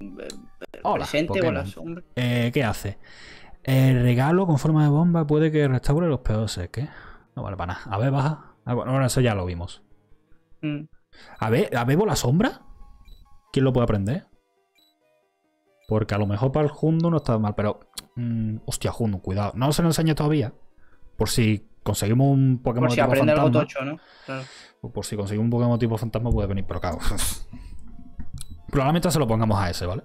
Hola, presente o la Pokémon. sombra. ¿Qué hace? El regalo con forma de bomba puede que restaure los POS. ¿Qué? No vale para nada. A ver, baja. Ah, bueno, eso ya lo vimos. Mm. A ver, ¿la sombra? ¿Quién lo puede aprender? Porque a lo mejor para el Jundu no está mal, pero... hostia, Jundu, cuidado. No se lo enseñe todavía. Por si conseguimos un Pokémon Por de si tipo aprende algo fantasma. tocho, ¿no? Claro. O por si conseguimos un Pokémon tipo fantasma puede venir, pero claro. Probablemente se lo pongamos a ese, ¿vale?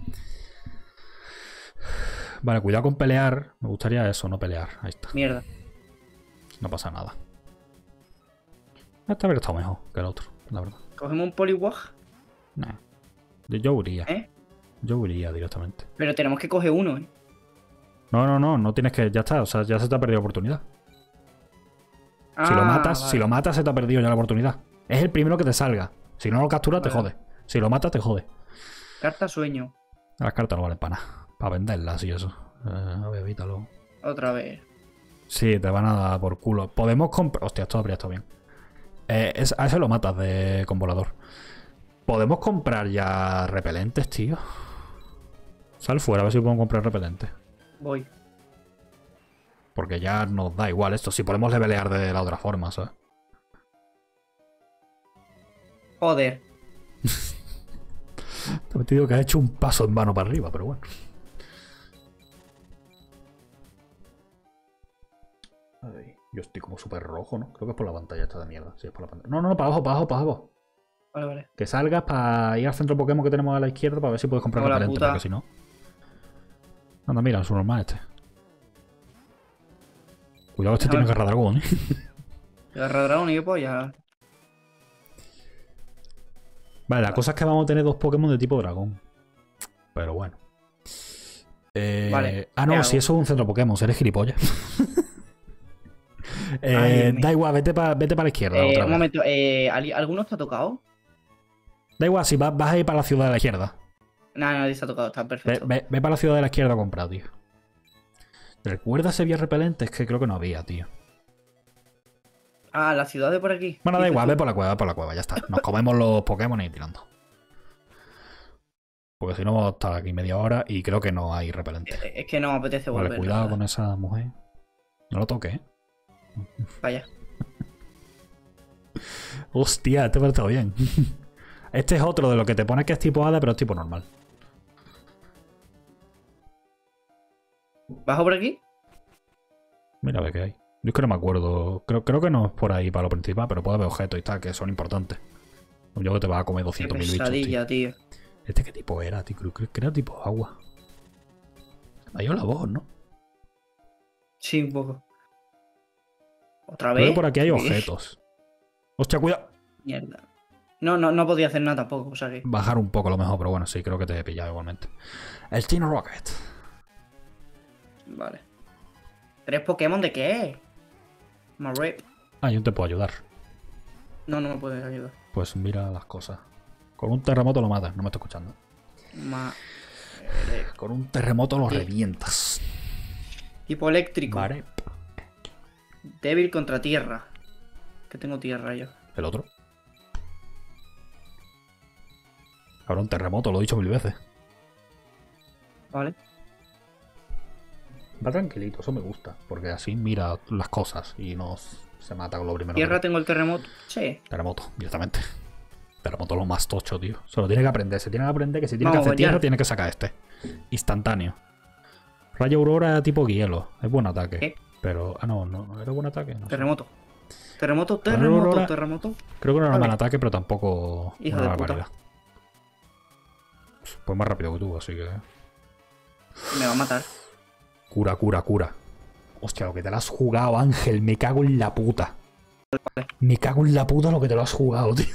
Vale, cuidado con pelear. Me gustaría eso, no pelear. Ahí está. Mierda. No pasa nada. Esta vez está mejor que el otro, la verdad. Cogemos un Poliwag, Nah. Yo iría. ¿eh? Yo iría directamente. Pero tenemos que coger uno, ¿eh? No tienes que. Ya está, o sea, ya se te ha perdido la oportunidad. Si lo Ah, matas, vale. si lo matas, se te ha perdido ya la oportunidad. Es el primero que te salga. Si no lo capturas, te Vale. jode. Si lo matas, te jode. Carta sueño. Las cartas no valen para nada. Para venderlas y eso. A ver, evítalo. Otra vez. Sí, te van a dar por culo. Podemos comprar. Hostia, esto habría estado bien. A ese lo matas con volador. Podemos comprar ya repelentes, tío. Sal fuera, a ver si podemos comprar repelentes. Voy. Porque ya nos da igual esto. Si podemos levelear de la otra forma, ¿sabes? Joder. Te digo que ha hecho un paso en vano para arriba, pero bueno. Ay, yo estoy como súper rojo, ¿no? Creo que es por la pantalla esta de mierda. Sí, es por la pantalla. No, para abajo, para abajo, para abajo. Vale, vale. Que salgas para ir al centro Pokémon que tenemos a la izquierda para ver si puedes comprar Hola, repelente, puta. porque si no. Anda, mira, su normal este. Cuidado, este tiene garra dragón, ¿eh? Garra dragón y yo pues ya. Vale, la cosa es que vamos a tener dos Pokémon de tipo dragón. Pero bueno. Vale, Ah, ¿qué no, hago? si eso es un centro Pokémon, eres gilipollas. Ay, Dios mío. Da igual, vete para la izquierda otra Un vez. momento, ¿alguno está tocado? Da igual, si vas a ir para la ciudad de la izquierda. No, nadie está tocado, está perfecto. Ve para la ciudad de la izquierda a comprar, tío. ¿Recuerdas si había repelentes? Que creo que no había, tío. Ah, la ciudad de por aquí. Bueno, da dices igual, tú. ve por la cueva, ya está. Nos comemos los Pokémon y ir tirando. Porque si no vamos a estar aquí media hora y creo que no hay repelentes. Es que no me apetece Vale, volver. cuidado con esa mujer. No lo toques, ¿eh? Vaya. Hostia, este ha estado bien. Este es otro de lo que te pone que es tipo hada, pero es tipo normal. ¿Bajo por aquí? Mira a ver qué hay. Yo es que no me acuerdo. Creo que no es por ahí para lo principal, pero puede haber objetos y tal que son importantes. Yo que te vas a comer Qué 200.000 bichos, tío. pesadilla, tío. ¿Este qué tipo era, tío? Creo que era tipo agua. Me dio la voz, ¿no? Sí, un poco. ¿Otra Creo vez? que por aquí hay ¿Qué? objetos. Hostia, cuidado. Mierda. No podía hacer nada tampoco, o sea que. Bajar un poco a lo mejor, pero bueno, sí, creo que te he pillado igualmente. El Team Rocket. Vale. ¿3 Pokémon de qué? Marip. Ah, yo te puedo ayudar. No me puedes ayudar. Pues mira las cosas. Con un terremoto lo matas, no me estoy escuchando. Con un terremoto lo Sí. revientas. Tipo eléctrico. Vale. Débil contra tierra. Que tengo tierra yo. El otro. Ahora un terremoto, lo he dicho 1000 veces. Vale. Va tranquilito, eso me gusta. Porque así mira las cosas y no se mata con lo primero. Tierra tengo el terremoto. Sí. Terremoto, directamente. Terremoto es lo más tocho, tío. Se lo tiene que aprender. Se tiene que aprender que si tiene Vamos, que hacer tierra, ya. tiene que sacar este. Instantáneo. Rayo Aurora tipo hielo. Es buen ataque. ¿Qué? Pero. Ah, no era buen ataque. No sé. Terremoto. Terremoto, Rayo terremoto, Aurora. terremoto. Creo que no era Vale. mal ataque, pero tampoco Hijo una de puta. barbaridad. Pues más rápido que tú, así que. Me va a matar. Cura. Hostia, lo que te lo has jugado, Ángel. Me cago en la puta. Me cago en la puta lo que te lo has jugado, tío.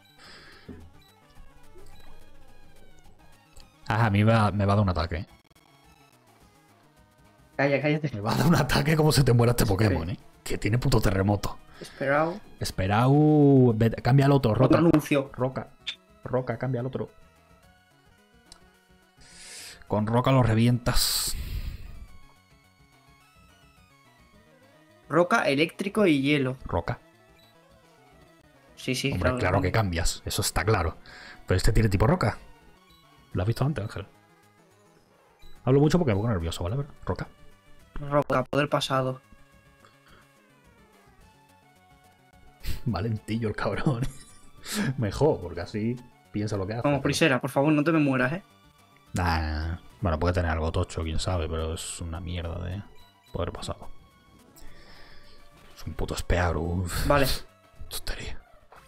Ah, a mí me va a dar un ataque. Cállate. Me va a dar un ataque como se te muera este Pokémon, ¿eh? Que tiene puto terremoto. Esperado. Esperau. Cambia al otro, Otro Roca. anuncio. Roca, cambia al otro. Con Roca lo revientas. Roca, eléctrico y hielo. Roca. Sí, Hombre, claro que cambias. Eso está claro. Pero este tiene tipo Roca. ¿Lo has visto antes, Ángel? Hablo mucho porque me pongo nervioso, ¿vale? Roca. Roca, poder pasado. Valentillo el cabrón. Mejor, porque así piensa lo que hace. Vamos, Prisera, por favor, no te me mueras, Nah. Bueno, puede tener algo tocho, quién sabe, pero es una mierda de poder pasado. Es un puto Spearu. Vale. Tontería.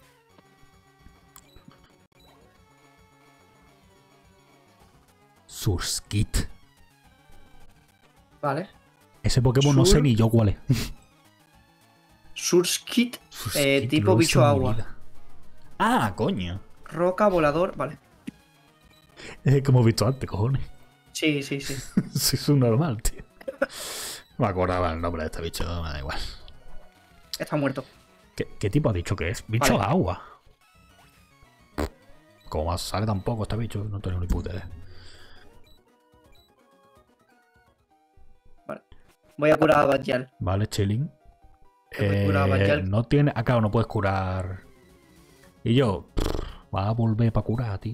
Surskit. Vale. Ese Pokémon no sé ni yo cuál es. Surskit, Surskit, tipo lo he bicho visto en mi agua. vida. Ah, coño. Roca, volador, vale. Es el que hemos visto antes, cojones. Sí, sí, sí. Sí, es un normal, tío. No me acordaba el nombre de este bicho, me da igual. Está muerto. ¿Qué tipo ha dicho que es? Bicho Vale. agua. Como más sale tampoco este bicho, no tengo ni puta idea. Vale. Voy a curar a Bajal. Vale, chilling. Voy a curar a Bajal. No tiene. Ah, claro, no puedes curar. Y yo. Va a volver para curar, tío.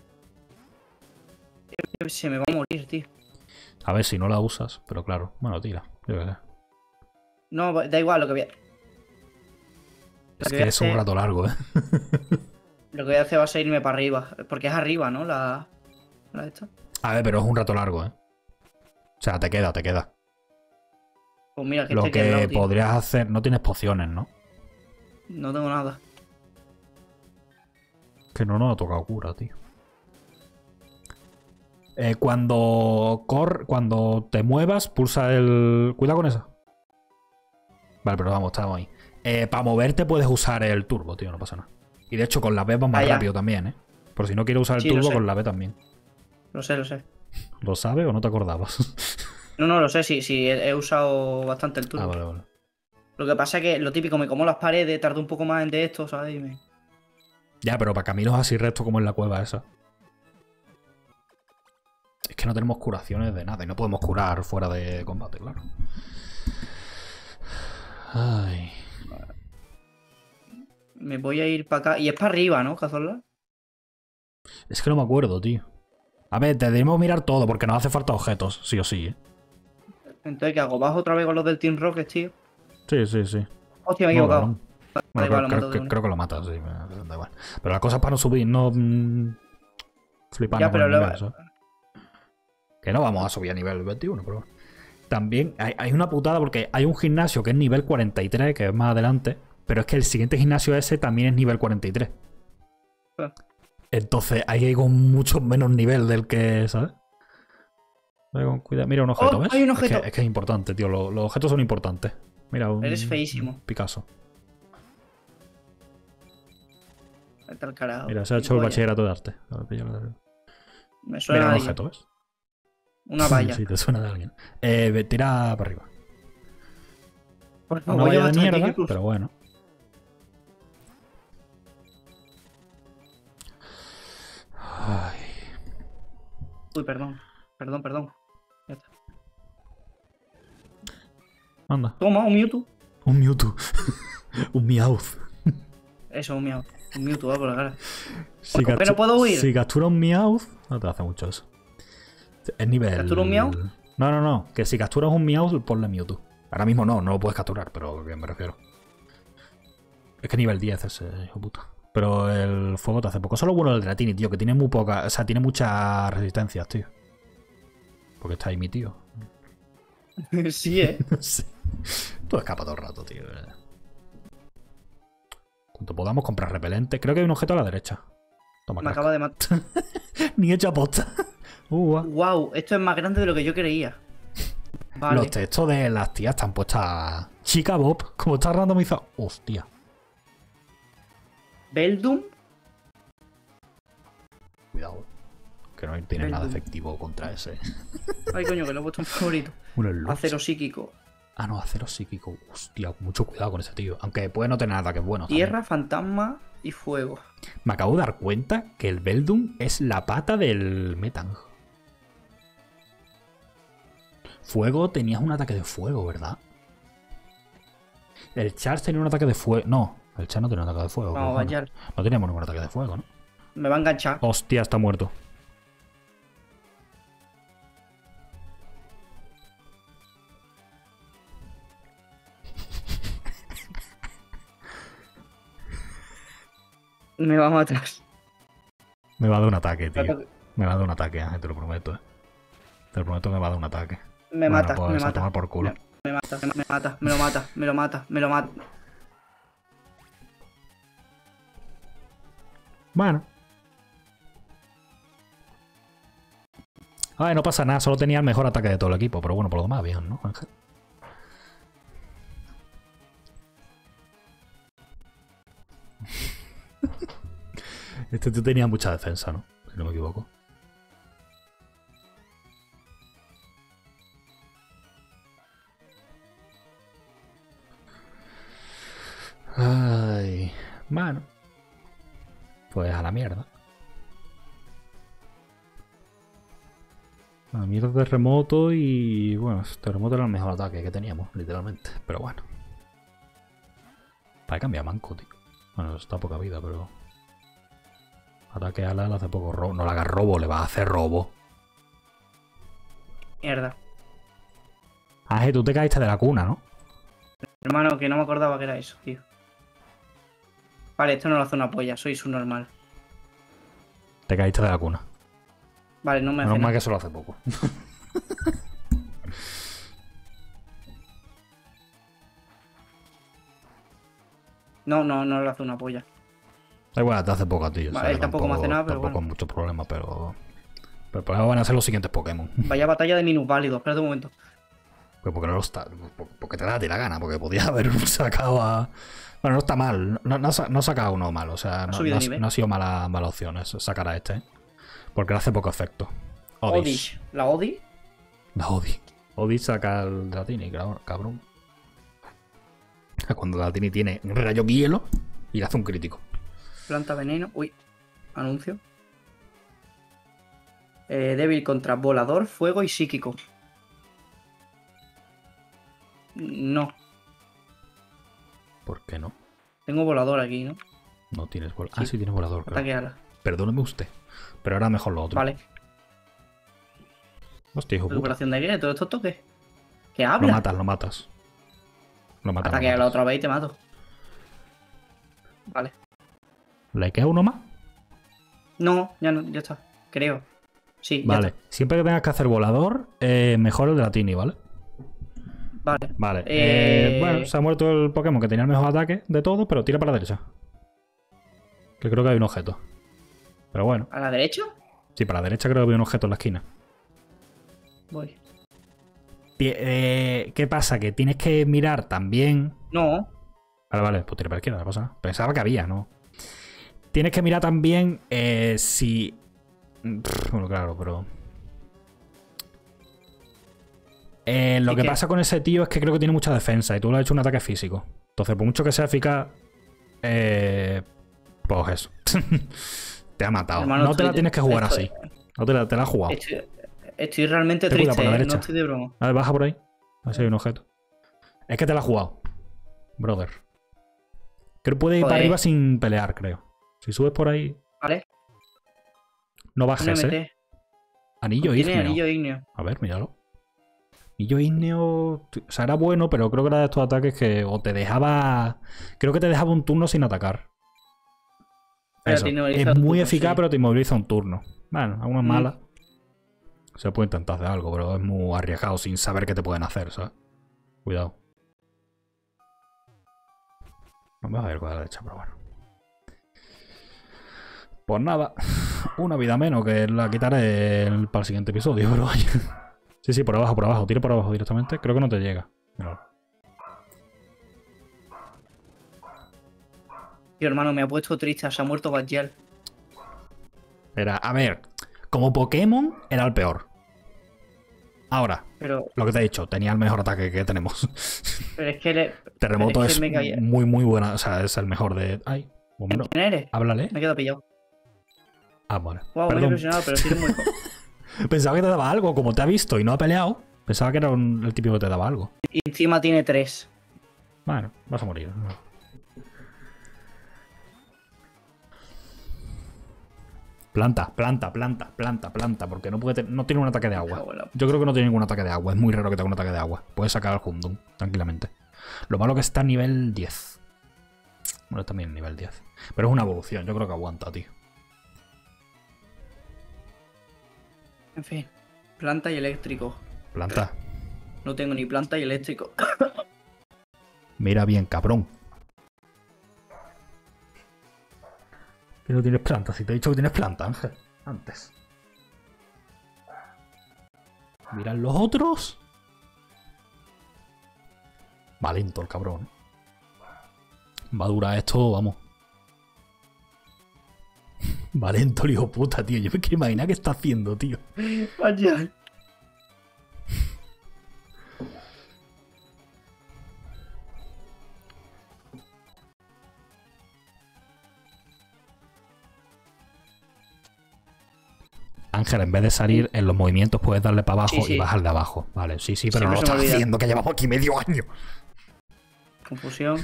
Se me va a morir, tío. A ver si no la usas, pero claro. Bueno, tira. Yo qué sé. No, da igual lo que voy a... Es que es un rato largo, ¿eh? Lo que voy a hacer va a ser irme para arriba. Porque es arriba, ¿no? La esta. A ver, pero es un rato largo, ¿eh? O sea, te queda. Pues mira, que Lo esté aquí al lado, que tío. podrías hacer. No tienes pociones, ¿no? No tengo nada. Que no nos ha tocado cura, tío. Cuando te muevas, pulsa el... Cuidado con esa. Vale, pero vamos, estamos ahí. Para moverte puedes usar el turbo, tío, no pasa nada. Y de hecho con la B va más rápido también, ¿eh? Por si no quieres usar el Sí, lo turbo, sé. con la B también. Lo sé, lo sé. ¿Lo sabes o no te acordabas? No, lo sé, sí, he usado bastante el turbo. Ah, vale. Lo que pasa es que lo típico, me como las paredes, tardo un poco más en de esto, ¿sabes? Ya, pero para caminos así rectos como en la cueva esa. Es que no tenemos curaciones de nada y no podemos curar fuera de combate, claro. Ay. Me voy a ir para acá. Y es para arriba, ¿no, Cazorla? Es que no me acuerdo, tío. A ver, debemos mirar todo porque nos hace falta objetos, sí o sí, ¿eh? Entonces, ¿qué hago? ¿Bajo otra vez con los del Team Rocket, tío? Sí. Hostia, me he No, equivocado. cabrón. Da Bueno, igual, lo mato de una. creo que lo matas, sí, da igual. Pero la cosa es para no subir, no fliparnos Ya, con pero el luego... nivel, ¿sabes? Que no vamos a subir a nivel 21, pero también hay una putada porque hay un gimnasio que es nivel 43, que es más adelante, pero es que el siguiente gimnasio ese también es nivel 43. Ah. Entonces ahí hay con mucho menos nivel del que, ¿sabes? Cuidado. Mira un objeto, ¿ves? Hay un objeto. Es que es importante, tío. Los objetos son importantes. Mira, Eres feísimo. Picasso. Vete al carajo. Mira, se ha hecho el Voy a- bachillerato de arte. Me suena Mira a un alguien. objeto, ¿ves? Una valla. Sí, te suena de alguien. Tira para arriba. Por Una favor, valla de hasta aquí, mierda, que- pero bueno. Ay, Uy, perdón. Perdón. Ya está. anda. Toma, un Mewtwo. Un Mewtwo. Un Meowth. Eso, un Mewtwo. Un Mewtwo, va por la cara. Si, Bueno, pero puedo huir. si captura un Meowth, no te hace mucho eso. Es nivel. ¿Captura un Meowth? No. Que si capturas un Meowth, ponle Mewtwo. Ahora mismo no lo puedes capturar, pero ¿a qué me refiero? Es que nivel 10 ese, hijo puta. Pero el fuego te hace poco. Eso es lo bueno del Dratini, tío, que tiene muy poca. O sea, tiene muchas resistencias, tío. Porque está ahí mi tío. Sí, Sí. Tú escapas todo el rato, tío. Cuanto podamos comprar repelente. Creo que hay un objeto a la derecha. Toma, Me crack. acaba de matar. Ni hecho aposta. Wow, esto es más grande de lo que yo creía. Vale. Los textos de las tías están puestas. Chica Bob, como está randomizado. Hostia. Beldum. Cuidado. Que no tiene nada efectivo contra ese. Ay, coño, que lo he puesto en favorito. Acero psíquico. Ah, no, acero psíquico. Hostia, mucho cuidado con ese tío. Aunque puede no tener nada que es bueno. Tierra, fantasma y fuego. Me acabo de dar cuenta que el Beldum es la pata del Metang. Fuego, tenías un ataque de fuego, ¿verdad? El Charge tenía un ataque de fuego. No, el Charge no tenía un ataque de fuego. Vamos, cojones. vaya. No teníamos ningún ataque de fuego, ¿no? Me va a enganchar. Hostia, está muerto. Me va a matar. Me va a dar un ataque, tío. Me va a dar un ataque, Ángel, te lo prometo, Te lo prometo que me va a dar un ataque. Me Bueno, mata, pues me a mata. tomar por culo. Me mata, me mata, me lo mata, me lo mata, me lo mata. Bueno. Ay, no pasa nada, solo tenía el mejor ataque de todo el equipo, pero bueno, por lo demás bien, ¿no, Ángel? Este tío tenía mucha defensa, ¿no? Si no me equivoco. Ay, bueno. Pues a la mierda. A la mierda de terremoto y... Bueno, terremoto era el mejor ataque que teníamos, literalmente. Pero bueno. Para cambiar manco, tío. Bueno, está poca vida, pero... Ataque a la hace poco robo. No le hagas robo, le vas a hacer robo. Mierda. Ángel, tú te caíste de la cuna, ¿no? Hermano, que no me acordaba que era eso, tío. Vale, esto no lo hace una polla, soy subnormal. Te caíste de la cuna. Vale, no me hace Menos mal nada. que eso lo hace poco. No lo hace una polla. Da igual, te hace poco a ti. O Vale, sea, él tampoco me hace nada, pero tampoco bueno. muchos problemas, pero... Pero por ahora van a ser los siguientes Pokémon. Vaya batalla de minusválidos, espérate un momento. Pues porque no lo está. Porque te da a ti la gana, porque podía haber sacado a. Bueno, no está mal. No ha sacado uno malo. O sea, no ha sido mala opción eso, sacar a este. Porque le hace poco efecto. Odish. ¿La Odi? La Odi. Odi saca el Dratini, cabrón. Cuando Dratini tiene un rayo hielo y le hace un crítico. Planta veneno. Uy. Anuncio. Débil contra volador, fuego y psíquico. No. ¿Por qué no? Tengo volador aquí, ¿no? No tienes volador. Ah, sí tienes volador. Claro. Ataque ala. Perdóneme usted. Pero ahora mejor lo otro. Vale. Hostia, hijo puta. Recuperación de qué, todo esto toque. ¿Qué habla? Lo matas, lo matas. Lo matas. Ataque ala otra vez y te mato. Vale. ¿Le queda uno más? No, ya está. Creo. Sí, vale. Ya está. Siempre que tengas que hacer volador, mejor el Dratini, ¿vale? Vale. Vale. Bueno, se ha muerto el Pokémon que tenía el mejor ataque de todo, pero tira para la derecha. Que creo que hay un objeto. Pero bueno. ¿A la derecha? Sí, para la derecha creo que hay un objeto en la esquina. Voy. ¿Qué pasa? Que tienes que mirar también... No. Vale, pues tira para la izquierda, no pasa nada. Pensaba que había, ¿no? Tienes que mirar también si... Bueno, claro, pero... lo que pasa con ese tío es que creo que tiene mucha defensa y tú le has hecho un ataque físico. Entonces, por mucho que sea eficaz, pues eso. Te ha matado. Hermano, no te la tienes que jugar así. No te la has jugado. Estoy realmente Te cuida triste, por la derecha. no estoy de broma. A ver, baja por ahí. A ver si hay un objeto. Es que te la has jugado, brother. Creo que puedes ir para arriba sin pelear, creo. Si subes por ahí... Vale. No bajes, Anillo ígneo. Tiene anillo ígneo. A ver, míralo. Anillo ígneo... O sea, era bueno, pero creo que era de estos ataques que o te dejaba... Creo que te dejaba un turno sin atacar. Eso. Es muy eficaz, pero te inmoviliza un turno. Bueno, algunas malas. Se puede intentar hacer algo, pero es muy arriesgado sin saber qué te pueden hacer, ¿sabes? Cuidado. No me va a ir con la derecha, pero bueno. Pues nada. Una vida menos que la quitaré para el siguiente episodio, pero vaya. Sí, por abajo. Tira por abajo directamente. Creo que no te llega. Míralo. Tío, hermano, me ha puesto triste. Se ha muerto Badgel. A ver, como Pokémon era el peor. Ahora, pero, lo que te he dicho, tenía el mejor ataque que tenemos. Pero es que Terremoto es muy, muy buena. O sea, es el mejor de... Ay, bueno. ¿Quién eres? Háblale. Me he quedado pillado. Ah, vale. Wow, muy impresionado, pero sí es muy joven. Pensaba que te daba algo, como te ha visto y no ha peleado. Pensaba que era el típico que te daba algo. Y encima tiene 3. Bueno, vas a morir. Planta, porque no tiene un ataque de agua. Yo creo que no tiene ningún ataque de agua. Es muy raro que tenga un ataque de agua. Puedes sacar al Hundun tranquilamente. Lo malo que está a nivel 10. Bueno, también nivel 10. Pero es una evolución, yo creo que aguanta, tío. En fin. Planta y eléctrico. Planta. No tengo ni planta y eléctrico. Mira bien, cabrón. Que no tienes planta. Si te he dicho que tienes planta, Ángel. Antes. Mirad los otros. Va lento el cabrón. Va a durar esto, vamos. Va lento el hijo puta, tío. Yo me quiero imaginar qué está haciendo, tío. Vaya. Ángel, en vez de salir en los movimientos, puedes darle para abajo Sí. y bajar de abajo. Vale, sí, pero no Siempre lo se me estás olvida. haciendo, que llevamos aquí medio año. Confusión.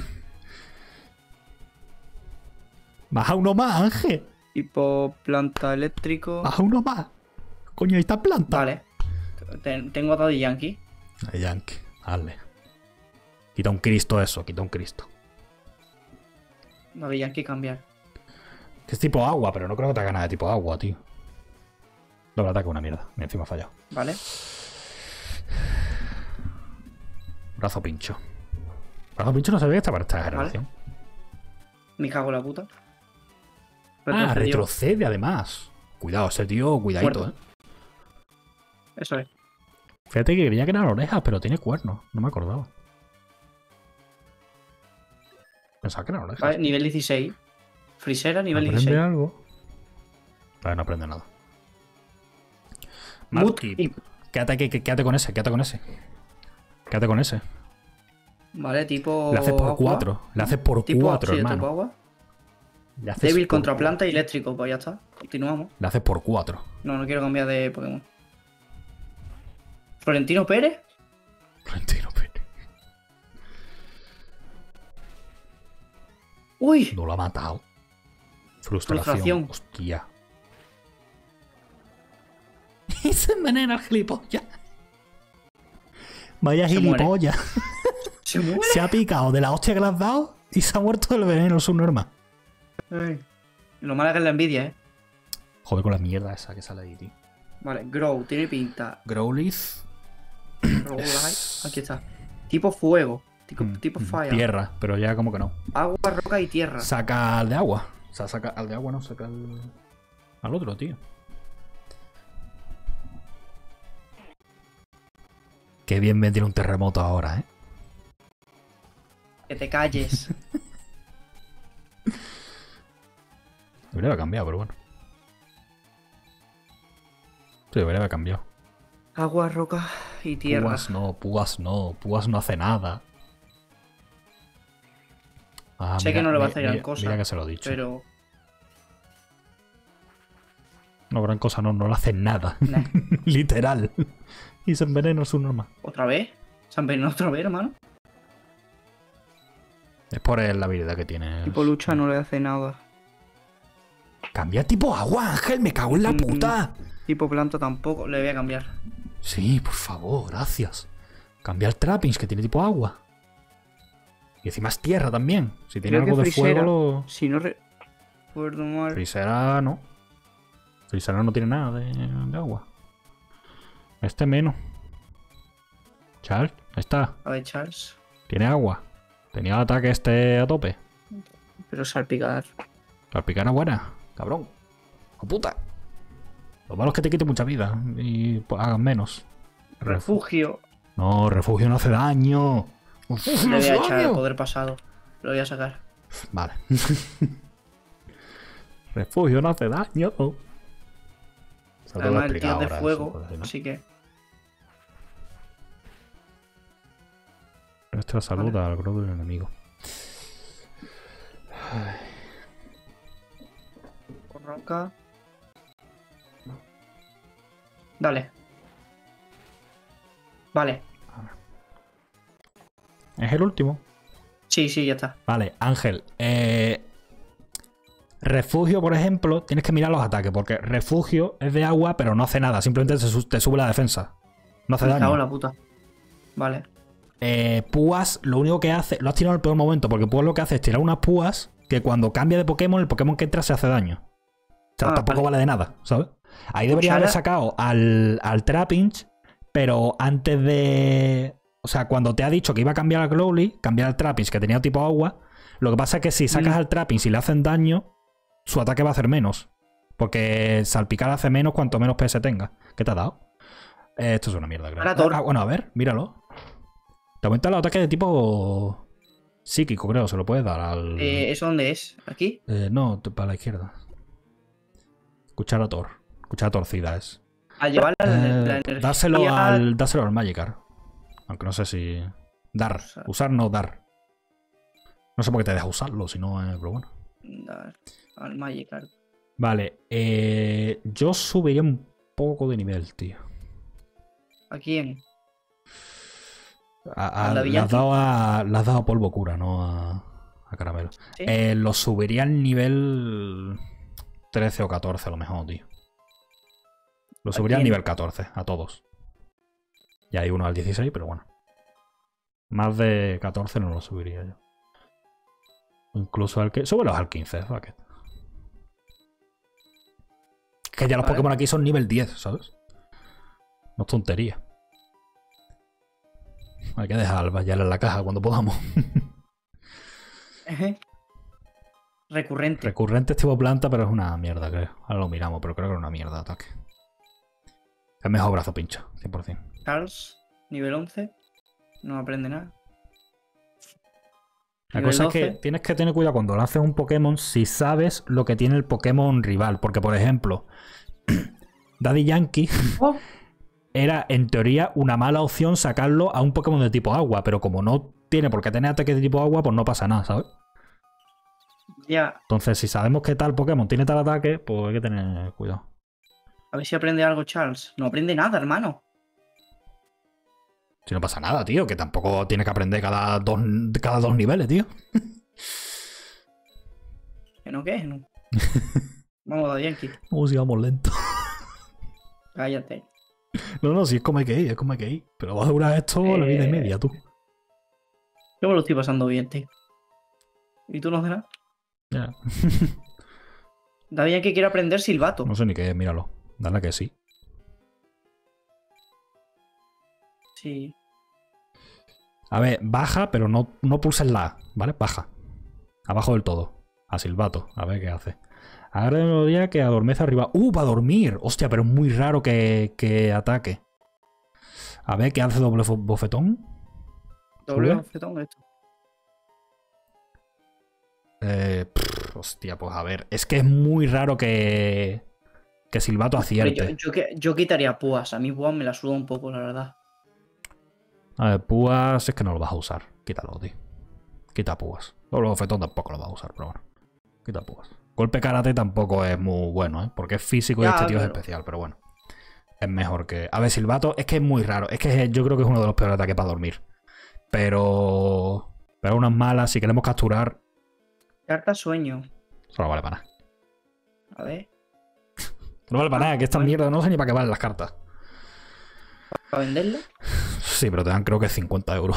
Baja uno más, Ángel. Tipo planta eléctrico. Baja uno más. Coño, ahí está planta. Vale. Tengo a Daddy Yankee. Yankee, dale. Quita un Cristo eso, quita un Cristo. Daddy Yankee cambiar. Que es tipo agua, pero no creo que te haga nada de tipo agua, tío. Doble ataque, una mierda. Y encima ha fallado. Vale. Brazo pincho. Brazo pincho no se ve que está para esta generación. Me cago en la puta. Ah, Retrocedió. retrocede además. Cuidado, ese tío, cuidadito, Muerto. Eso es. Fíjate que creía que eran orejas, pero tiene cuernos. No me acordaba. Pensaba que eran orejas. Vale, nivel 16. Frisera, nivel ¿Aprende 16. algo? Vale, no aprende nada. Mood Mudkip. Imp. Quédate con ese, quédate con ese. Quédate con ese. Vale, tipo. Le haces por agua. 4. Le haces por Tipo, 4, sí, tipo hermano. agua. Le haces Débil por contra cuatro. planta y eléctrico. Pues ya está. Continuamos. Le haces por 4. No quiero cambiar de Pokémon. Florentino Pérez. Florentino Pérez. Uy. No lo ha matado. Frustración. Frustración. Hostia. Y se envenena el gilipollas. Vaya Se muere. gilipollas. Se muere. Se ha picado de la hostia que le has dado y se ha muerto del veneno subnormal. Ay. Lo malo es que es la envidia, Joder con la mierda esa que sale ahí, tío. Vale, Grow, tiene pinta. Growlithe. Rowlite, aquí está. Tipo fuego. Tipo fire. Tierra, pero ya como que no. Agua, roca y tierra. Saca al de agua. O sea, saca al de agua, no saca al otro, tío. Qué bien me tiene un terremoto ahora, ¿eh? Que te calles. Debería haber cambiado, pero bueno. Sí, debería haber cambiado. Agua, roca y tierra. Púas no, Púas no. Púas no hace nada. Ah, Sé que no le va a hacer gran cosa, Mira que se lo he dicho. Pero. No, gran cosa no le hace nada. Nah. Literal. Y se envenena su normal. ¿Otra vez? ¿Se han venido otra vez, hermano? Es por la habilidad que tiene. Tipo lucha no le hace nada. Cambia tipo agua, Ángel, me cago en la puta. Tipo planta tampoco. Le voy a cambiar. Sí, por favor, gracias. Cambia el Trappings, que tiene tipo agua. Y encima es tierra también. Si tiene Creo que algo de Frisera. fuego, lo... Si no recuerdo mal. Frisera no. Frisera no tiene nada de agua. Este menos. Charles, ahí está. A ver, Charles. Tiene agua. Tenía el ataque este a tope. Pero salpicar. La picana buena, cabrón. ¡Oh, puta! Lo malo es que te quite mucha vida y pues, hagan menos. Refugio. No, refugio no hace daño. Refugio Le no voy hace a echar el daño. poder pasado. Lo voy a sacar. Vale. Refugio no hace daño. Se lo tengo que Además, el explicar tío es de ahora, fuego. eso, pues, ¿no? Así que. Nuestra salud Vale. al grado del enemigo. Roca. Dale. Vale. Es el último. Sí, ya está. Vale, Ángel. Refugio, por ejemplo, tienes que mirar los ataques, porque refugio es de agua, pero no hace nada. Simplemente te sube la defensa. No hace Me cago en daño. la puta. Vale. Púas, lo único que hace. Lo has tirado en el peor momento, porque Púas lo que hace es tirar unas púas que cuando cambia de Pokémon, el Pokémon que entra se hace daño. O sea, tampoco vale de nada, ¿sabes? Ahí debería haber sacado al Trapinch, pero antes de... O sea, cuando te ha dicho que iba a cambiar a Growly, cambiar al Trapinch, que tenía tipo agua, lo que pasa es que si sacas al Trapinch y le hacen daño, su ataque va a hacer menos. Porque salpicar hace menos cuanto menos PS tenga. ¿Qué te ha dado? Esto es una mierda, creo. Bueno, a ver, míralo. Te aumenta el ataque de tipo psíquico, creo. Se lo puedes dar al... ¿Eso dónde es? ¿Aquí? No, para la izquierda. Cuchara torcida es. Al llevar la energía... Dáselo al Magikarp. Aunque no sé si... Dar. Usar, no dar. No sé por qué te deja usarlo, si no es... Pero bueno. Dar al Magikarp. Vale. Yo subiría un poco de nivel, tío. ¿A quién? Le has dado a polvo cura, no a caramelo. ¿Sí? Lo subiría al nivel 13 o 14 a lo mejor, tío. Lo subiría al nivel 14, a todos. Y hay uno al 16, pero bueno. Más de 14 no lo subiría yo. Incluso al que... Súbelos al 15, fuck it. Que ya los Pokémon aquí son nivel 10, ¿sabes? No es tontería. Hay que dejar al Bayal en la caja cuando podamos. Recurrente. Recurrente es tipo planta, pero es una mierda, creo. Ahora lo miramos, pero creo que es una mierda de ataque. Es mejor brazo pincho, 100%. Charles, nivel 11. No aprende nada. La cosa es que tienes que tener cuidado cuando lances un Pokémon si sabes lo que tiene el Pokémon rival. Porque, por ejemplo, Daddy Yankee era, en teoría, una mala opción sacarlo a un Pokémon de tipo agua. Pero como no tiene por qué tener ataque de tipo agua, pues no pasa nada, ¿sabes? Ya. Entonces, si sabemos que tal Pokémon tiene tal ataque, pues hay que tener cuidado. A ver si aprende algo Charles. No aprende nada, hermano. Si no pasa nada, tío, que tampoco tienes que aprender cada dos niveles, tío. ¿Que no qué? No. Vamos, Daddy Yankee. Si vamos lento. Cállate. No, si es como hay que ir, es como hay que ir. Pero va a durar esto la vida y media, tú. Yo me lo estoy pasando bien, tío. ¿Y tú no haces nada? Ya. Daddy Yankee quiere aprender silbato. No sé ni qué, míralo. Dale que sí. Sí. A ver, baja, pero no pulses la A, ¿vale? Baja. Abajo del todo. A silbato. A ver qué hace. Ahora melodía que adormece arriba. ¡Va a dormir! Hostia, pero es muy raro que ataque. A ver, ¿qué hace doble bofetón? Doble bofetón, esto. Hostia, pues a ver. Es que es muy raro que silbato acierte. Yo quitaría púas. A mí púas me la suda un poco, la verdad. A ver, púas es que no lo vas a usar. Quítalo, tío. Quita púas. Doble bofetón tampoco lo vas a usar, pero bueno. Quita púas. Golpe karate tampoco es muy bueno, ¿eh? Porque es físico y este tío es especial, pero bueno. Es mejor que... A ver, silbato es que es muy raro. Es que yo creo que es uno de los peores ataques para dormir. Pero unas malas, si queremos capturar... Carta sueño. Eso no vale para nada. A ver. No vale para nada, que esta mierda no sé ni para qué valen las cartas. ¿Para venderlo? Sí, pero te dan creo que 50 euros.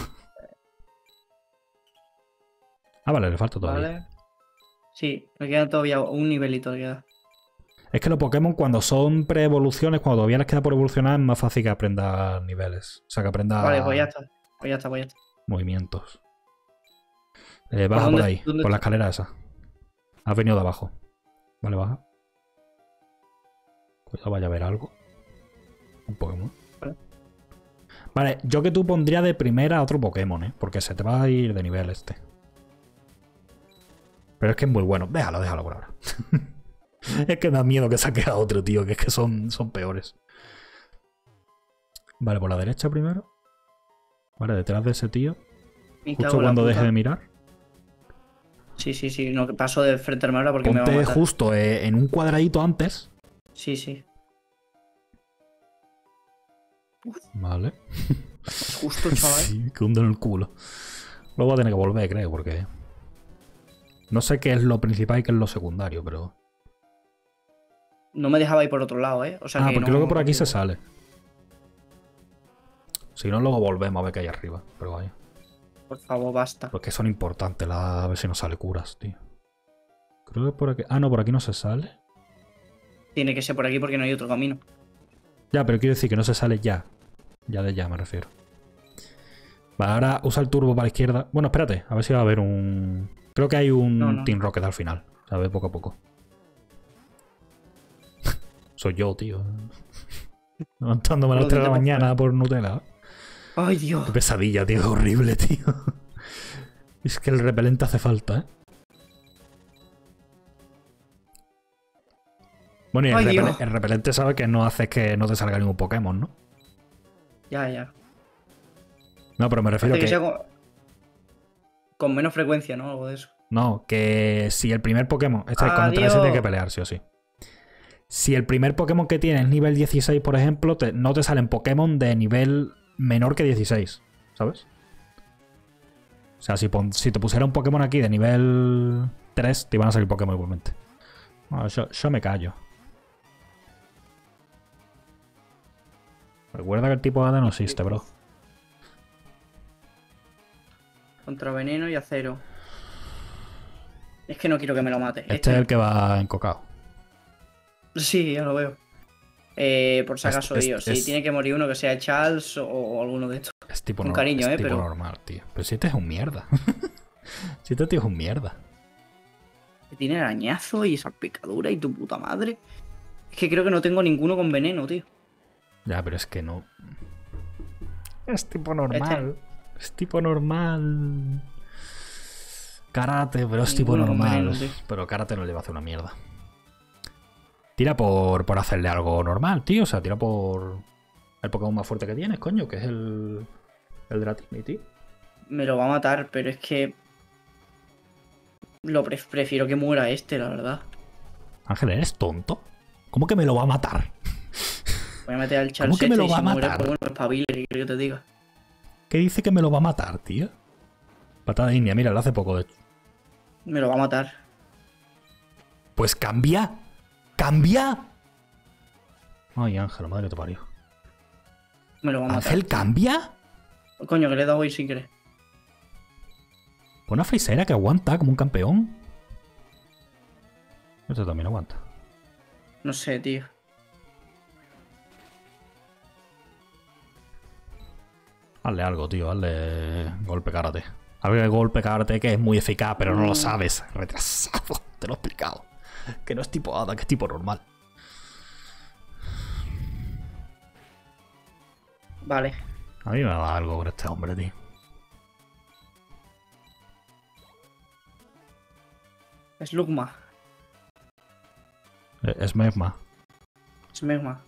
Vale, le falta todavía. Vale. Sí, me queda todavía un nivelito. Es que los Pokémon cuando son pre-evoluciones, cuando todavía les queda por evolucionar, es más fácil que aprenda niveles. O sea, que aprenda... Vale, pues ya está. Pues ya está. Movimientos. Baja por ahí, por la escalera esa. Has venido de abajo. Vale, baja. Cuidado, vaya a ver algo. Un Pokémon. Vale, yo que tú pondría de primera a otro Pokémon, ¿eh? Porque se te va a ir de nivel este. Pero es que es muy bueno. Déjalo por ahora. Es que me da miedo que saque a otro, tío. Que es que son peores. Vale, por la derecha primero. Vale, detrás de ese tío. Justo cuando deje de mirar. Sí. No, que paso de frente a ahora porque ponte me va a matar. Justo en un cuadradito antes. Sí. Vale. Justo, chaval. Sí, que hunden el culo. Luego voy a tener que volver, creo, porque... No sé qué es lo principal y qué es lo secundario, pero... No me dejaba ir por otro lado, ¿eh? O sea, porque luego por aquí se sale. Si no, luego volvemos a ver qué hay arriba. Pero vaya. Por favor, basta. Porque son importantes. A ver si nos sale curas, tío. Creo que por aquí... Ah, no, por aquí no se sale. Tiene que ser por aquí porque no hay otro camino. Ya, pero quiero decir que no se sale ya. Ya de ya me refiero. Vale, ahora usa el turbo para la izquierda. Bueno, espérate, a ver si va a haber un... Creo que hay un No. Team Rocket al final. A ver, poco a poco. Soy yo, tío. Levantándome a las 3 de la mañana por Nutella. ¡Ay, Dios! Qué pesadilla, tío. Horrible, tío. Es que el repelente hace falta, ¿eh? Bueno, y ¡Ay, Dios! el repelente sabe que no hace que no te salga ningún Pokémon, ¿no? Ya. No, pero me refiero Parece que que... sea con menos frecuencia, ¿no? Algo de eso. No, que si el primer Pokémon... Este con el ¡Adiós! 13 tiene que pelear, sí o sí. Si el primer Pokémon que tienes es nivel 16, por ejemplo, no te salen Pokémon de nivel menor que 16, ¿sabes? O sea, si te pusiera un Pokémon aquí de nivel 3, te iban a salir Pokémon igualmente. Bueno, yo me callo. Recuerda que el tipo Hada no existe, bro. Contra veneno y acero. Es que no quiero que me lo mate. Este es el que va encocado. Sí, ya lo veo. Por si acaso, tío. Si tiene que morir uno que sea Charles o alguno de estos. Es tipo, Con cariño, es tipo pero... normal, tío. Pero si este es un mierda. Si este tío es un mierda. Que tiene arañazo y salpicadura y tu puta madre. Es que creo que no tengo ninguno con veneno, tío. Ya, pero es que no. Es tipo normal. Es tipo normal. Karate, pero es tipo Ninguno con normal. veneno, tío. Pero Karate no le va a hacer una mierda. Tira por hacerle algo normal, tío. O sea, tira por el Pokémon más fuerte que tienes, coño, que es el Dratini, tío. Me lo va a matar, pero es que... prefiero que muera este, la verdad. Ángel, ¿eres tonto? ¿Cómo que me lo va a matar? Voy a meter al Charles ¿Cómo que me este lo y va si a muere, matar? pues bueno, espabile, ¿qué quiero que te diga? ¿Qué dice que me lo va a matar, tío? Patada india, mira, lo hace poco, de hecho. Me lo va a matar. Pues cambia. ¡Cambia! Ay, Ángel, madre que te parió. Me lo va a matar. ¿Ángel cambia? Coño, que le he dado hoy sin querer. Una frisera que aguanta como un campeón. Este también aguanta. No sé, tío. Hazle algo, tío. Hazle golpe karate. Hazle golpe karate que es muy eficaz, pero no lo sabes. Retrasado. Te lo he explicado. Que no es tipo hada, que es tipo normal. Vale. A mí me da algo por este hombre, tío. Es Lugma. Es Megma. Es Megma.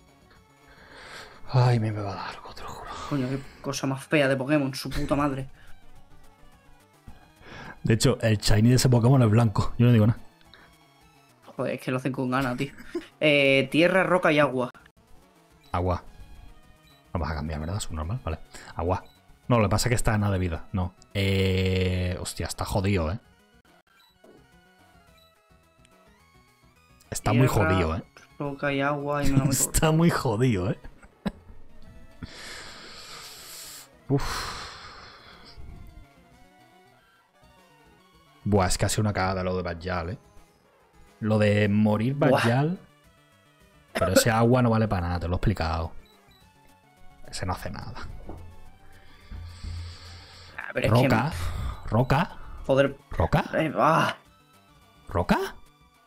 Ay, me va a dar algo, te lo juro. Coño, qué cosa más fea de Pokémon, su puta madre. De hecho, el shiny de ese Pokémon es blanco. Yo no digo nada. Joder, es que lo hacen con ganas, tío. Tierra, roca y agua. Agua. No vas a cambiar, ¿verdad? Subnormal. Vale. Agua. No, lo que pasa es que está en nada de vida. No. Hostia, está jodido, ¿eh? Está muy Tierra, jodido, ¿eh? Roca y agua y me lo meto. Está muy jodido, ¿eh? Uf. Buah, es casi una cagada lo de Bajal, ¿eh? Lo de morir Bajal. Pero ese agua no vale para nada, te lo he explicado. Ese no hace nada. Pero es Roca. que... Roca. Joder. Roca. ¿Roca?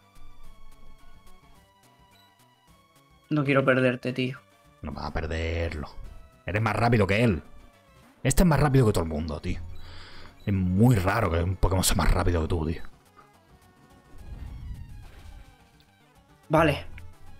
No quiero perderte, tío. No vas a perderlo. Eres más rápido que él. Este es más rápido que todo el mundo, tío. Es muy raro que un Pokémon sea más rápido que tú, tío. Vale.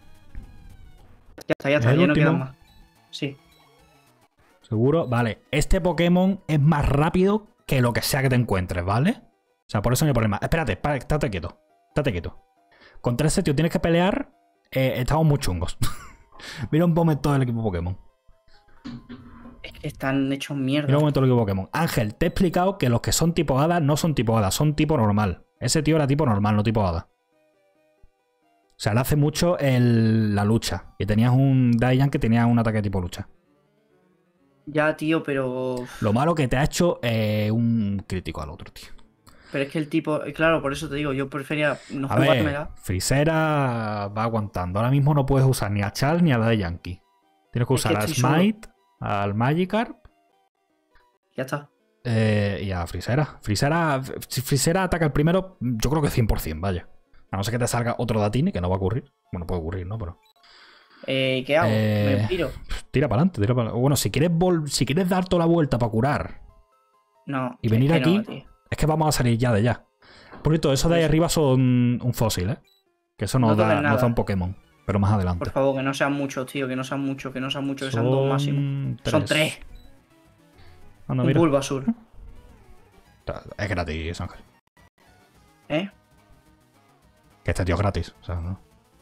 Ya está, ya no quedan más. Sí. ¿Seguro? Vale. Este Pokémon es más rápido que lo que sea que te encuentres, ¿vale? O sea, por eso no hay problema. Espérate, estate quieto. Estate quieto. Contra ese tío tienes que pelear. Estamos muy chungos. Mira un momento del equipo Pokémon. Es que están hechos mierda. Mira un momento del equipo Pokémon. Ángel, te he explicado que los que son tipo hada no son tipo hada, son tipo normal. Ese tío era tipo normal, no tipo hada. O sea, le hace mucho la lucha. Y tenías un Dayan que tenía un ataque tipo lucha. Ya, tío, pero. Lo malo que te ha hecho un crítico al otro, tío. Pero es que el tipo. Claro, por eso te digo, yo prefería no A ver, jugármela. Frisera va aguantando. Ahora mismo no puedes usar ni a Charles ni a la de Yankee. Tienes que Es que usar a estoy solo. Smite, al Magikarp Ya está. y a Frisera. Si Frisera ataca el primero, yo creo que 100%, vaya. A no ser que te salga otro Datini, que no va a ocurrir. Bueno, puede ocurrir, ¿no? Pero. ¿Qué hago? ¿Me piro? Tira para adelante, tira para adelante. Bueno, si quieres dar toda la vuelta para curar No. y venir es que aquí, no, tío. es que vamos a salir ya de ya. Por cierto, eso de ahí arriba son un fósil, ¿eh? Que eso No nos toques da nada. un Pokémon, pero más adelante. Por favor, que no sean muchos, tío. Que no sean muchos, que no sean muchos, que sean dos máximo. Son tres. Anda, Un mira. Bulbasur. Es gratis, Ángel. ¿Eh? Que este tío es gratis. O sea, ¿no?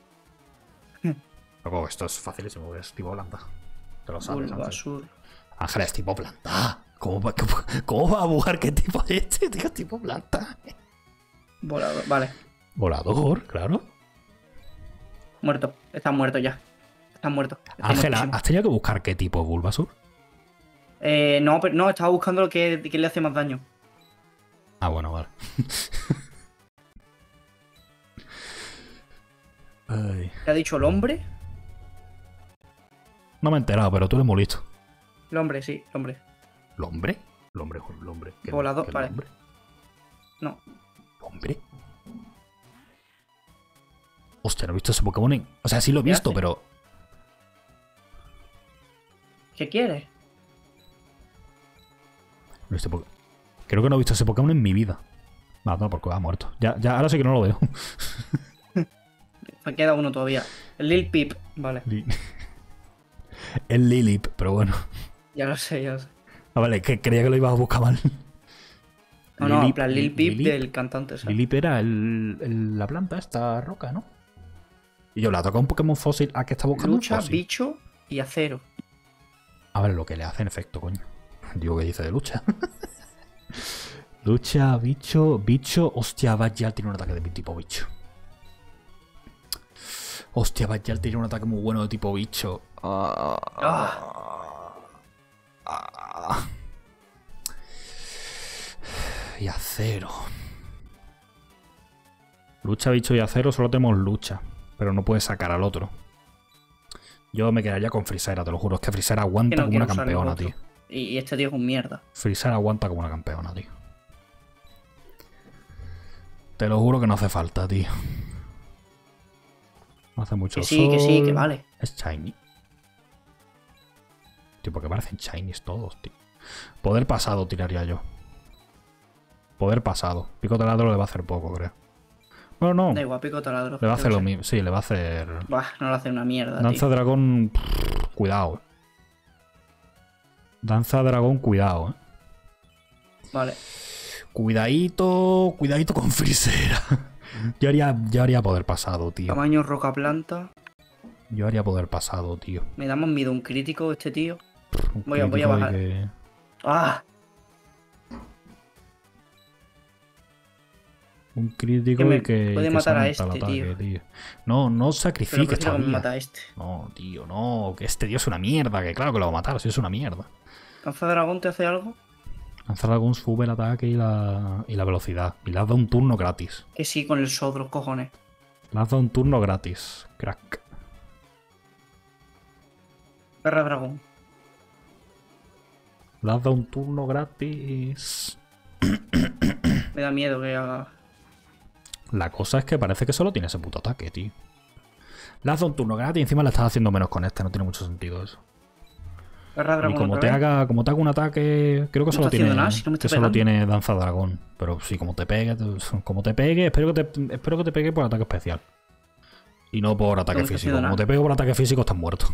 Luego, esto es facilísimo, es tipo planta. Te lo sabes, Ángel. Bulbasur. Ángel es tipo planta. ¿Cómo va a bugar qué tipo es este? Tío, es tipo planta. Volador. Vale. Volador, claro. Muerto. Está muerto ya. Está muerto. Está Ángela, muertísimo. ¿has tenido que buscar qué tipo es Bulbasur? No, pero no, estaba buscando lo que le hace más daño. Ah, bueno, vale. Ay. ¿Te ha dicho el hombre? No me he enterado, pero tú eres muy listo. El hombre, sí, el hombre. ¿El hombre? ¿El hombre o el hombre? ¿Qué- Volador, qué el vale. hombre? No. ¿Hombre? Hostia, no he visto ese Pokémon en... O sea, sí lo he ¿Qué visto, hace? pero... ¿Qué quieres? no he visto Creo que no he visto ese Pokémon en mi vida. Va, no, porque ha muerto. Ya, ahora sí que no lo veo. Me queda uno todavía. El Lil Pip. Vale. El Lilip, pero bueno. Ya lo sé, ya lo sé. Ah, vale, que creía que lo ibas a buscar mal. No, no, en Lilip- plan Lil Pip Lilip- del cantante, ¿sabes? Lilip era la planta, esta roca, ¿no? Y yo le ha tocado un Pokémon fósil a que está buscando Lucha, un fósil. bicho y acero. A ver, lo que le hace en efecto, coño. Digo que dice de lucha. Lucha, bicho. Hostia, Bajal tiene un ataque de tipo bicho. Hostia, Bajal tiene un ataque muy bueno de tipo bicho. Y acero. Lucha, bicho y acero, solo tenemos lucha. Pero no puedes sacar al otro. Yo me quedaría con Frisera, te lo juro. Es que Frisera Que aguanta no como quiero una usar el campeona, otro. tío. Y este tío es un mierda. Frisera aguanta como una campeona, tío. Te lo juro que no hace falta, tío. No hace mucho Que sí, que sí, que sol. vale. Es shiny. Tío, porque parecen shinies todos, tío. Poder pasado tiraría yo. Poder pasado. Pico taladro le va a hacer poco, creo. Bueno, no. Da igual, pico taladro. Le va a hacer yo lo sé. mismo. Sí, le va a hacer... Buah, no le hace una mierda, Danza tío. dragón... Cuidado, Danza dragón, cuidado, Vale. Cuidadito con Frisera. Yo haría poder pasado, tío. Tamaño roca planta. Yo haría poder pasado, tío. Me da más miedo un crítico este tío. Un Voy a crítico bajar. que- ¡Ah! Un crítico Que me y que... puede que matar a salta el este, ataque, tío. No Pero sacrifiques prefiero que me todavía. mata a este. No, tío, no. Que este tío es una mierda. Que claro que lo va a matar. Si es una mierda. ¿Lanza dragón te hace algo? Lanzar algún sube el ataque y la velocidad. Y le has dado un turno gratis. Que sí, con el sodro, cojones. Le has dado un turno gratis. Crack. Perra dragón. Le has dado un turno gratis. Me da miedo que haga. La cosa es que parece que solo tiene ese puto ataque, tío. Le has dado un turno gratis y encima le estás haciendo menos con este. No tiene mucho sentido eso. Perra Y dragón. como otra te vez. haga un ataque, creo que No solo está haciendo tiene, nada, si no me está que solo pegando. tiene danza dragón. Pero sí, como te pegue, espero que te pegue por ataque especial. Y no por ataque No me está físico. haciendo Como nada. te pegue por ataque físico, estás muerto.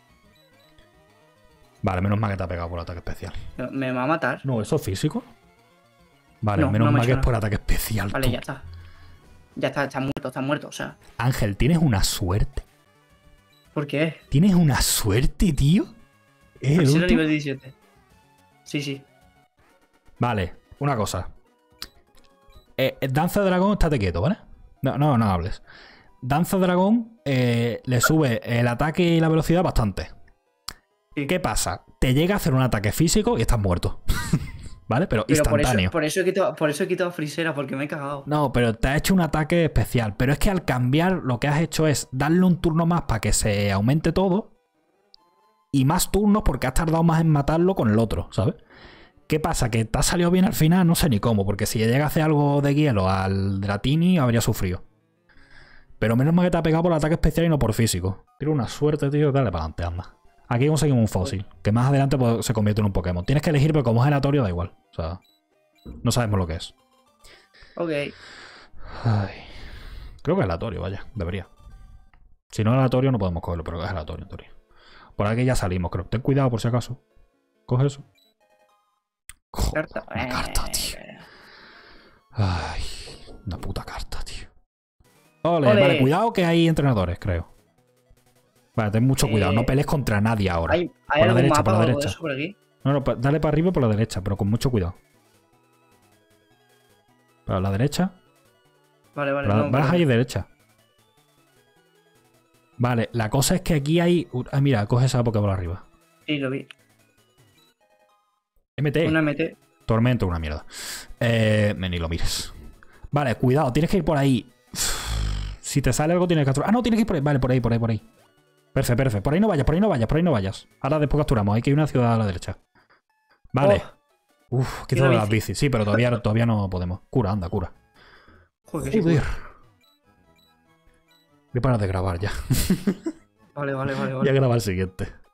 Vale, menos mal que te ha pegado por ataque especial. ¿Me va a matar? No, ¿eso es físico? Vale, No, menos no me ha mal que hecho es por ataque especial. Vale, tú. ya está. Ya está muerto, o sea. Ángel, tienes una suerte. ¿Por qué? Tienes una suerte, tío. Es el Si era último. nivel 17. Sí, sí. Vale, una cosa. Danza Dragón, estate quieto, ¿vale? No hables. Danza Dragón le sube el ataque y la velocidad bastante. Sí. ¿Qué pasa? Te llega a hacer un ataque físico y estás muerto. ¿Vale? Pero Pero instantáneo. por eso he quitado Frisera, porque me he cagado. No, pero te ha hecho un ataque especial. Pero es que al cambiar lo que has hecho es darle un turno más para que se aumente todo. Y más turnos porque has tardado más en matarlo con el otro, ¿sabes? ¿Qué pasa? Que te ha salido bien al final, no sé ni cómo. Porque si llega a hacer algo de hielo al Dratini, habría sufrido. Pero menos mal que te ha pegado por el ataque especial y no por físico. Tiene una suerte, tío. Dale para adelante, anda. Aquí conseguimos un fósil. Que más adelante pues, se convierte en un Pokémon. Tienes que elegir, pero como es aleatorio, da igual. O sea, no sabemos lo que es. Ok. Ay. Creo que es aleatorio, vaya. Debería. Si no es aleatorio, no podemos cogerlo, pero es aleatorio en teoría. Por aquí ya salimos, creo. Ten cuidado por si acaso. Coge eso. Joder, Carta. una carta, tío. Ay, una puta carta, tío. Ole, Ole. vale, cuidado que hay entrenadores, creo. Vale, ten mucho cuidado. No pelees contra nadie ahora. ¿Hay Por la algún derecha, mapa por la o algo de derecha. eso por aquí? No, no, dale para arriba y por la derecha, pero con mucho cuidado. Para la derecha. Vale, vale. Vas No, vale. ahí derecha. Vale, la cosa es que aquí hay... Ah, mira, coge esa Pokéball arriba. Sí, lo vi. MT. Una MT. Tormento, una mierda. Ni lo mires. Vale, cuidado, tienes que ir por ahí. Si te sale algo tienes que capturar. Ah, no, tienes que ir por ahí. Vale, por ahí, por ahí, por ahí. Perfecto, perfecto. Por ahí no vayas, por ahí no vayas, por ahí no vayas. Ahora después capturamos. Hay que ir a una ciudad a la derecha. Vale. Uf, quito la las bicis. Sí, pero todavía no podemos. Cura, anda, cura. Joder, que sí. Joder. Voy a parar de grabar ya. Vale, vale, vale. Voy a grabar el siguiente.